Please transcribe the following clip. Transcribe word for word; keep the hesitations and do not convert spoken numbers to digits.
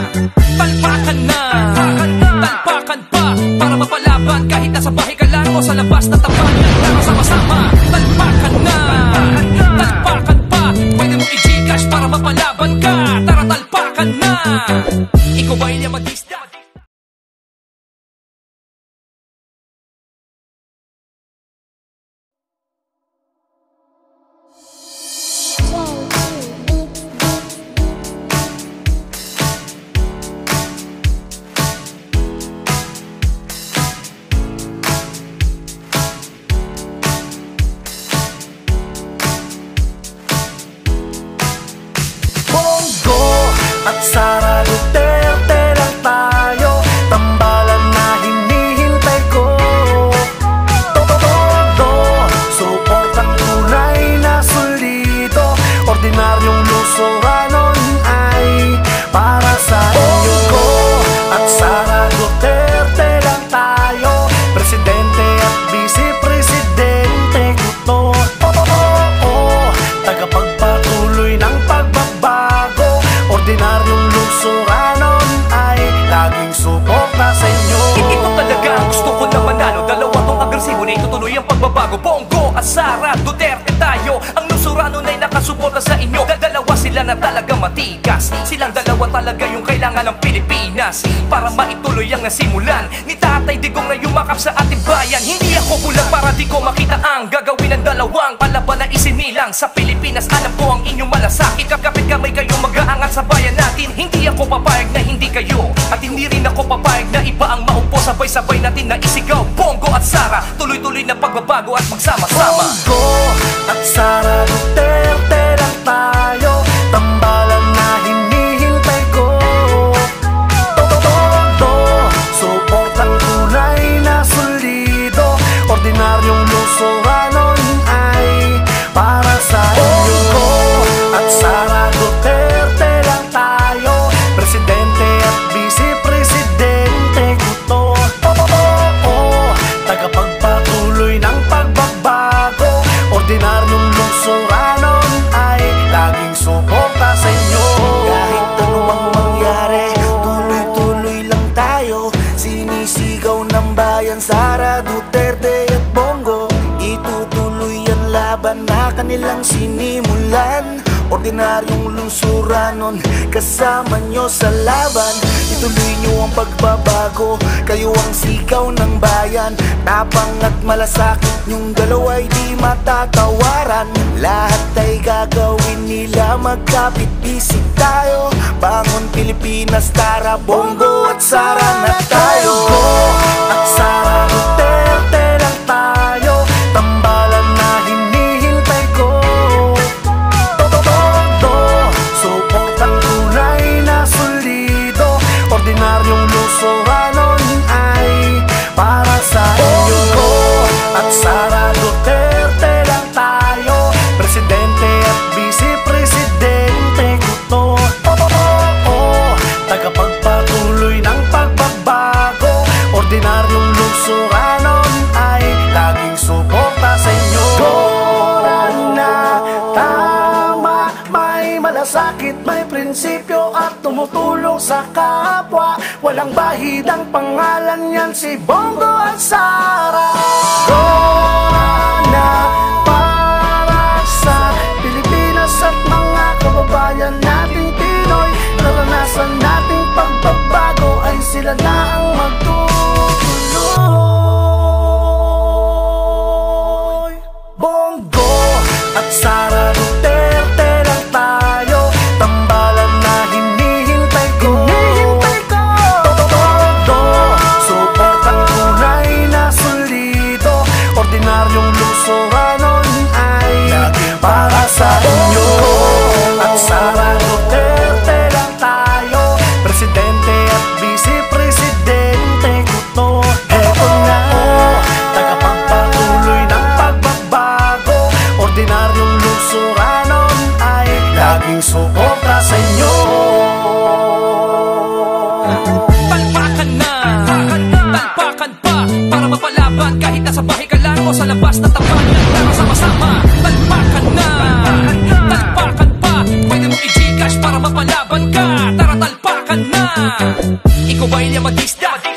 Talpakan na, talpakan pa para mapalaban kahit nasa bahay ka lang o sa labas na tapanan. Tara sama-sama, talpakan na, talpakan pa. Pwede mo i-Gcash para mapalaban ka. Tara talpakan na. Ikaw ba ilyamadista? Sara Duterte lang tayo, tambalan na hinihintay ko. Todo, suportang tunay na solido, ordinaryong lusuranon ay para sa inyo. At Sara Duterte lang tayo, presidente at vice-presidente ko to. Tagapagpatuloy ng pagbabago, ordinaryong lusuranon ay laging suporta sa inyo. Ito talaga ang gusto ko na manalo. Dalawa tong agresibo na itutuloy ang pagbabago. Bongo at Sara Duterte tayo, ang lusuranon ay nakasuporta sa inyo. Dalawa sila na talaga matikas. Silang dalawa talaga yung kailangan ng Pilipinas para maituloy ang nasimulan ni Tatay Digong na yumakap sa ating bayan. Hindi ako bulag para di ko makita ang gagawin ng dalawang palaban na isinilang sa Pilipinas. Alam ko ang inyong malasakit, kakapit kamay kayong mag-aangat sa bayan natin. Hindi ako papayag na hindi kayo, at hindi rin ako papayag na iba ang maupo. Sabay-sabay natin na isigaw, Bongo at Sara, tuloy-tuloy na pagbabago at magsama-sama. Bongo at Sara Duterte lang tayo, tambalan na hinihintay ko. Todo, suportang tunay na solido, ordinaryong lusuranon ay para sa inyo. At Sara Duterte lang tayo, presidente at vice-presidente ko to. Tagapagpatuloy ng pagbabago, ordinaryong lusuranon ay laging suporta sa inyo. Kahit anumang mangyari, tuloy-tuloy lang tayo. Sinisigaw ng bayan, Sara Duterte at Bongo, itutuloy ang laban na kanilang sinimulan. Ordinaryong lusuranon, kasama nyo sa laban. Ituloy nyo ang pagbabago, kayo ang sigaw ng bayan. Tapang at malasakit nyong dalawa'y di matatawaran. Lahat ay gagawin nila, magkapit-bisig tayo. Bangon Pilipinas, tara Bongo at Sara na tayo. At Sara Duterte lang tayo, tambalan na hinihintay ko. Suportang tunay na solido, ordinaryong lusuranon ay para sa inyo. At Sara Duterte lang tayo, presidente at vice-presidente ko to. Tagapagpatuloy ng pagbabago, ordinaryong lusuranon ay laging suporta sa inyo. Oras na tama, may malasakit, may prinsipyo at tumutulong sa kapwa. Walang bahid ang pangalan niyan, si Bongo at Sara. Na para sa Pilipinas at mga kababayan nating Pinoy. Naranasan nating pagbabago ay sila na ang magtutuloy. Bongo at Sara Duterte lang tayo, tambalan na hinihintay ko. Todo, suportang tunay na solido, ordinaryong lusuranon ay para sa inyo. At Sara Duterte lang tayo, presidente at vice-presidente ko to. Eto na, tagapagpatuloy ng pagbabago, ordinaryong lusuranon ay laging suporta sa inyo. Talpakan na, talpakan pa para mapalaban kahit nasa bahay ka lang o sa labas na tapanan. Tara sama-sama, talpakan na, talpakan pa. Pwede mo i-Gcash para mapalaban ka. Tara talpakan na. Ikaw ba'y liyamadista?